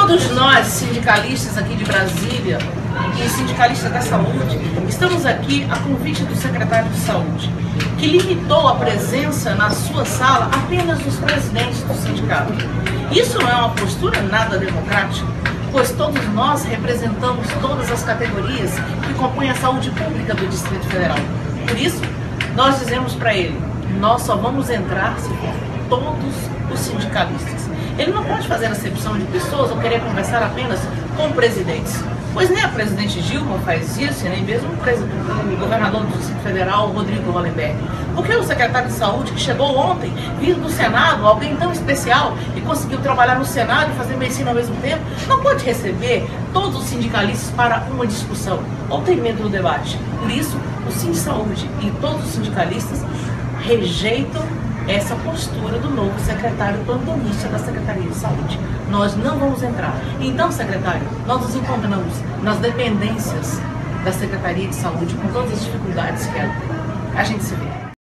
Todos nós, sindicalistas aqui de Brasília e sindicalistas da saúde, estamos aqui a convite do secretário de Saúde, que limitou a presença na sua sala apenas dos presidentes do sindicato. Isso não é uma postura nada democrática, pois todos nós representamos todas as categorias que compõem a saúde pública do Distrito Federal. Por isso, nós dizemos para ele, nós só vamos entrar se for todos os sindicalistas. Ele não pode fazer acepção de pessoas ou querer conversar apenas com presidentes, pois nem a presidente Dilma faz isso, nem mesmo o governador do Distrito Federal, Rodrigo Hollenberg. Porque o secretário de Saúde, que chegou ontem, vindo do Senado, alguém tão especial, e conseguiu trabalhar no Senado e fazer medicina ao mesmo tempo, não pode receber todos os sindicalistas para uma discussão, ou tem medo do debate. Por isso, o Sindisaúde e todos os sindicalistas rejeitam essa postura do novo secretário plantonista da Secretaria de Saúde. Nós não vamos entrar. Então, secretário, nós nos encontramos nas dependências da Secretaria de Saúde com todas as dificuldades que ela tem. A gente se vê.